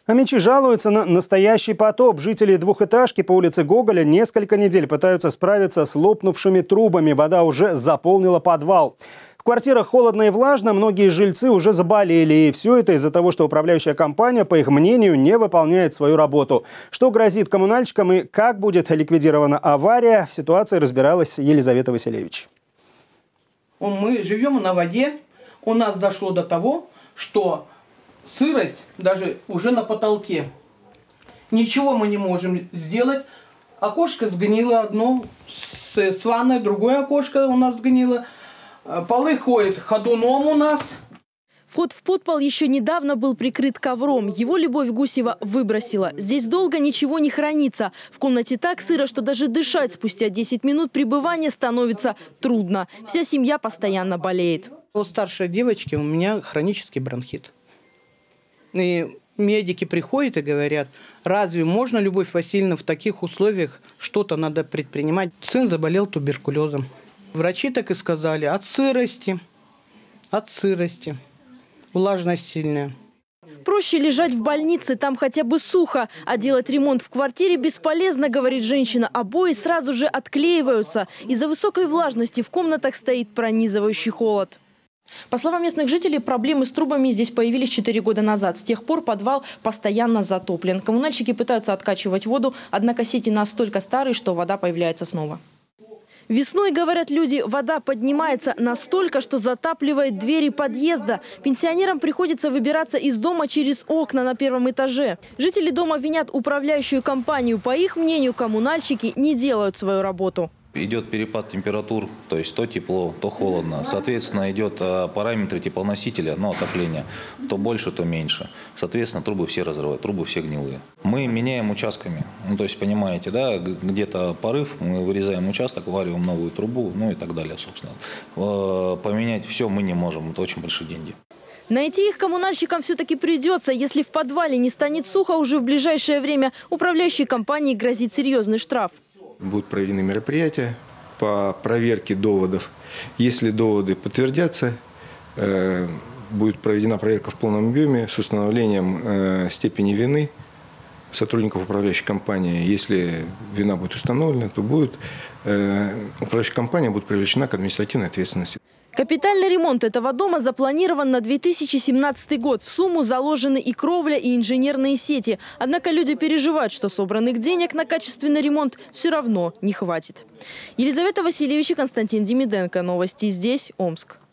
Омичи жалуются на настоящий потоп. Жители двухэтажки по улице Гоголя несколько недель пытаются справиться с лопнувшими трубами. Вода уже заполнила подвал. В квартирах холодно и влажно, многие жильцы уже заболели. И все это из-за того, что управляющая компания, по их мнению, не выполняет свою работу. Что грозит коммунальщикам и как будет ликвидирована авария, в ситуации разбиралась Елизавета Василевич. Мы живем на воде. У нас дошло до того, что сырость даже уже на потолке. Ничего мы не можем сделать. Окошко сгнило одно, с ванной другое окошко у нас сгнило. Полы ходят ходуном у нас. Вход в подпол еще недавно был прикрыт ковром. Его Любовь Гусева выбросила. Здесь долго ничего не хранится. В комнате так сыро, что даже дышать спустя 10 минут пребывания становится трудно. Вся семья постоянно болеет. У старшей девочки у меня хронический бронхит. И медики приходят и говорят: разве можно, Любовь Васильевна, в таких условиях что-то надо предпринимать? Сын заболел туберкулезом. Врачи так и сказали: от сырости. Влажность сильная. Проще лежать в больнице, там хотя бы сухо. А делать ремонт в квартире бесполезно, говорит женщина. Обои сразу же отклеиваются. Из-за высокой влажности в комнатах стоит пронизывающий холод. По словам местных жителей, проблемы с трубами здесь появились 4 года назад. С тех пор подвал постоянно затоплен. Коммунальщики пытаются откачивать воду, однако сети настолько старые, что вода появляется снова. Весной, говорят люди, вода поднимается настолько, что затапливает двери подъезда. Пенсионерам приходится выбираться из дома через окна на первом этаже. Жители дома винят управляющую компанию. По их мнению, коммунальщики не делают свою работу. Идет перепад температур, то есть то тепло, то холодно. Соответственно, идет параметры теплоносителя, отопления. То больше, то меньше. Соответственно, трубы все разрывают, трубы все гнилые. Мы меняем участками. То есть, понимаете, да, где-то порыв, мы вырезаем участок, вариваем новую трубу, и так далее, собственно. Поменять все мы не можем, это очень большие деньги. Найти их коммунальщикам все-таки придется. Если в подвале не станет сухо уже в ближайшее время, управляющей компании грозит серьезный штраф. Будут проведены мероприятия по проверке доводов. Если доводы подтвердятся, будет проведена проверка в полном объеме с установлением степени вины сотрудников управляющей компании. Если вина будет установлена, то управляющая компания будет привлечена к административной ответственности. Капитальный ремонт этого дома запланирован на 2017 год. В сумму заложены и кровля, и инженерные сети. Однако люди переживают, что собранных денег на качественный ремонт все равно не хватит. Елизавета Васильевич и Константин Демиденко. Новости здесь, Омск.